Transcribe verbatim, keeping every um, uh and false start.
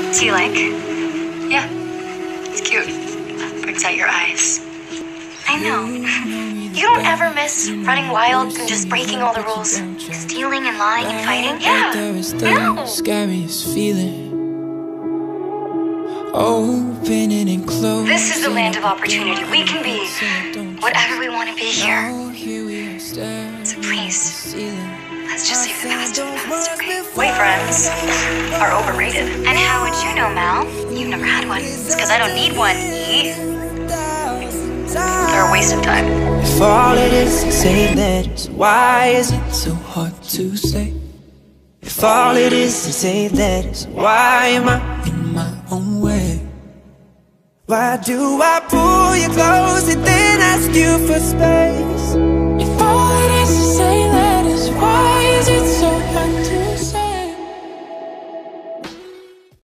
Do you like? Yeah, it's cute. Brings out your eyes. I know. You don't ever miss running wild and just breaking all the rules? Stealing and lying and fighting? Yeah, no. Scariest feeling. Opening and closing. This is the land of opportunity. We can be whatever we want to be here. So please, let's just leave the past in the past, okay? White friends are overrated. And how would you know, Mal? You've never had one. It's because I don't need one, E. They're a waste of time. If all it is is eight letters, why is it so hard to say? If all it is is eight letters, why am I in my own way? Why do I pull you close and then ask you for space?